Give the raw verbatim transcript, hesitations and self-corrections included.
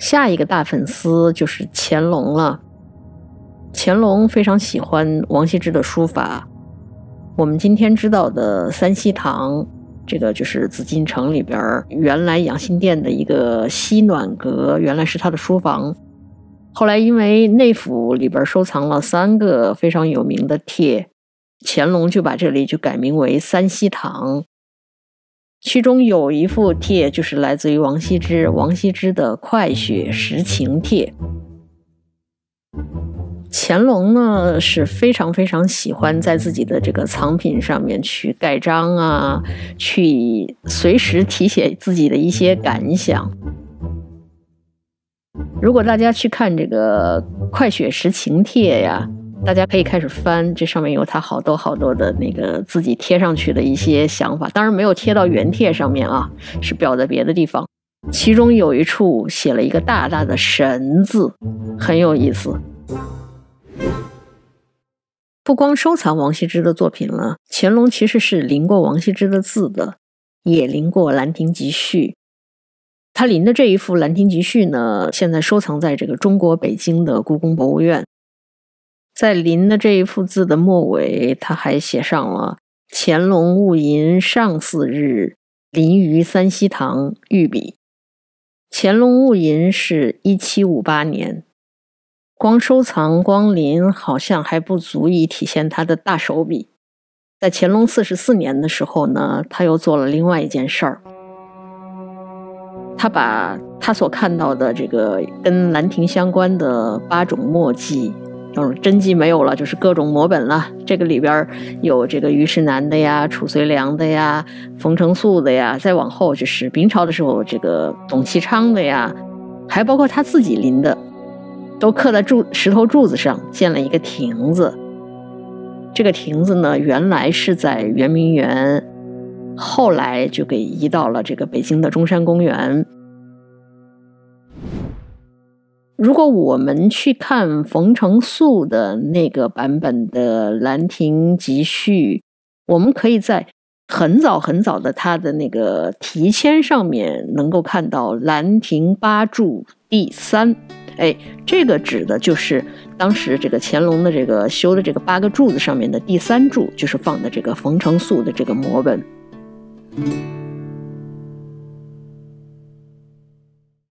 下一个大粉丝就是乾隆了。乾隆非常喜欢王羲之的书法，我们今天知道的三希堂，这个就是紫禁城里边原来养心殿的一个西暖阁，原来是他的书房。后来因为内府里边收藏了三个非常有名的帖，乾隆就把这里就改名为三希堂。其中有一幅帖就是来自于王羲之，王羲之的《快雪时晴帖》。乾隆呢是非常非常喜欢在自己的这个藏品上面去盖章啊，去随时题写自己的一些感想。如果大家去看这个《快雪时晴帖》呀，大家可以开始翻，这上面有他好多好多的那个自己贴上去的一些想法，当然没有贴到原帖上面啊，是裱在别的地方。其中有一处写了一个大大的神字，很有意思。不光收藏王羲之的作品了，乾隆其实是临过王羲之的字的，也临过《兰亭集序》。他临的这一幅《兰亭集序》呢，现在收藏在这个中国北京的故宫博物院。在临的这一幅字的末尾，他还写上了“乾隆戊寅上巳日，临于三希堂，御笔”。乾隆戊寅是一七五八年，光收藏光临好像还不足以体现他的大手笔。在乾隆四十四年的时候呢，他又做了另外一件事儿。他把他所看到的这个跟兰亭相关的八种墨迹，就是真迹没有了，就是各种摹本了。这个里边有这个虞世南的呀、褚遂良的呀、冯承素的呀，再往后就是明朝的时候这个董其昌的呀，还包括他自己临的，都刻在柱石头柱子上，建了一个亭子。这个亭子呢，原来是在圆明园，后来就给移到了这个北京的中山公园。如果我们去看冯承素的那个版本的《兰亭集序》，我们可以在很早很早的他的那个题签上面能够看到兰亭八柱第三。哎，这个指的就是当时这个乾隆的这个修的这个八个柱子上面的第三柱，就是放的这个冯承素的这个摹本。